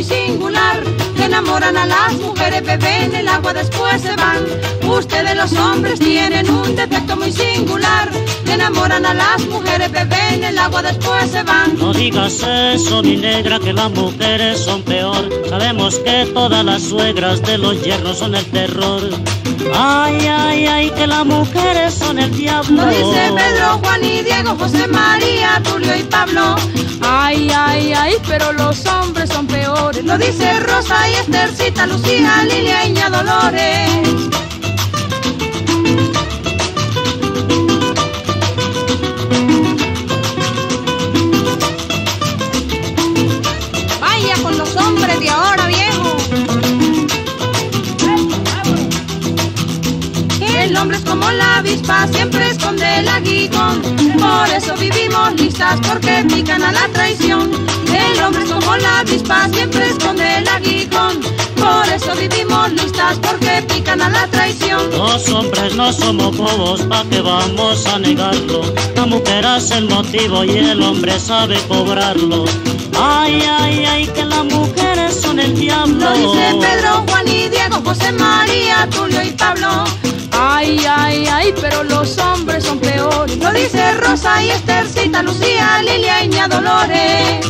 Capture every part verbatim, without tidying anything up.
muy singular. Que enamoran a las mujeres, beben el agua, después se van. Ustedes los hombres tienen un defecto muy singular. Que enamoran a las mujeres, beben el agua, después se van. No digas eso, mi negra, que las mujeres son peor. Sabemos que todas las suegras de los yernos son el terror. Ay, ay, ay, que las mujeres son el diablo. Lo dice Pedro, Juan y Diego, José, María, Tulio y Pablo. Ay, ay, ay, pero los hombres son peores. Lo dice Rosa y Estercita, Lucía, Lilia y Ña Dolores. Vaya con los hombres de ahora, viejo. El hombre es como la avispa, siempre esconde el aguijón. Por eso vivimos listas, porque pican a la traición. El hombre es como la avispa, siempre esconde el aguijón. Por eso vivimos listas, porque pican a la traición. Los hombres no somos bobos, pa' que vamos a negarlo. La mujer hace el motivo y el hombre sabe cobrarlo. Ay, ay, ay, que las mujeres son el diablo. Lo dice Pedro, Juan y Diego, José, María, Tulio y Pablo. Ay, ay, ay, pero los hombres son peores. Lo dice Rosa y Estercita, Lucía, Lilia y Ña Dolores.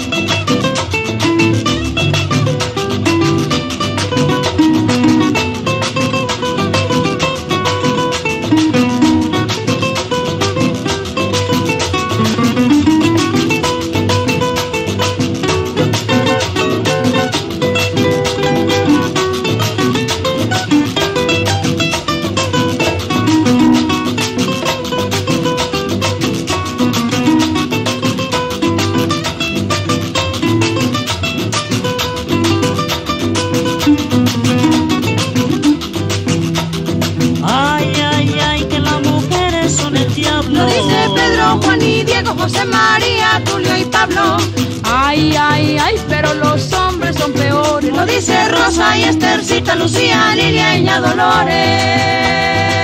Lo dice Pedro, Juan y Diego, José, María, Tulio y Pablo. Ay, ay, ay, pero los hombres son peores. Lo dice Rosa y Estercita, Lucía, Lilia y Ña Dolores.